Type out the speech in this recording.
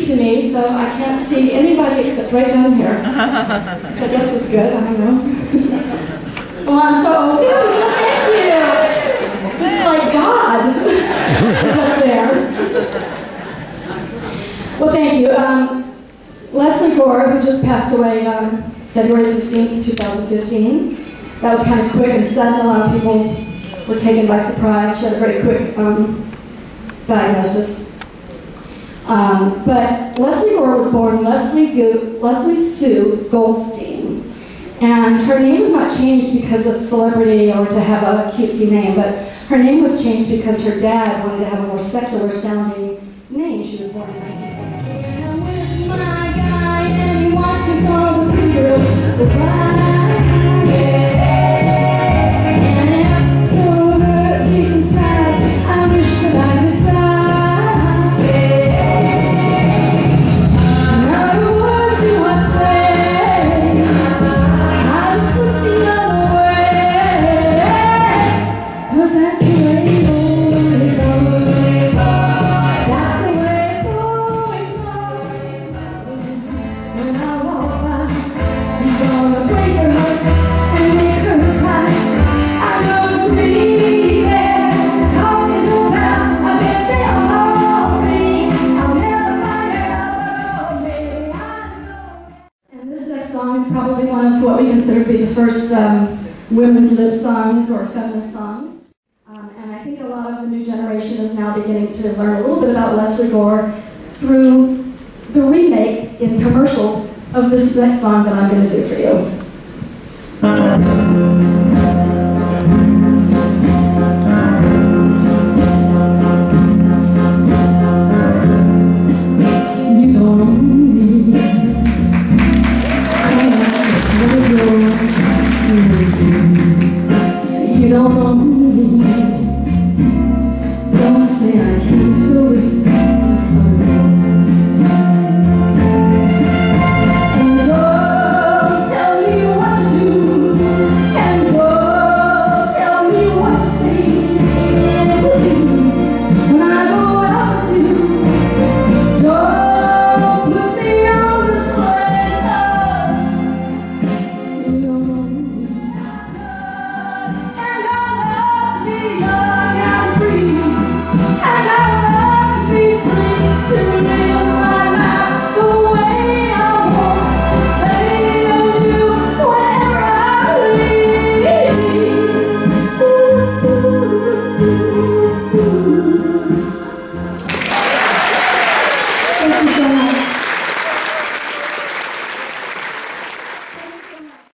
to me, so I can't see anybody except right down here. Which I guess is good, I don't know. Well, I'm so, thank you! It's like God is up there. Well, thank you. Lesley Gore, who just passed away on February 15th, 2015. That was kind of quick and sudden. A lot of people were taken by surprise. She had a very quick diagnosis. But Lesley Gore was born Lesley Sue Goldstein. And her name was not changed because of celebrity or to have a cutesy name, but her name was changed because her dad wanted to have a more secular sounding name. She was born in 1946. And I'm with my guy and he watches all the people go by. To be the first women's lib songs or feminist songs. And I think a lot of the new generation is now beginning to learn a little bit about Lesley Gore through the remake in commercials of this next song that I'm going to do for you.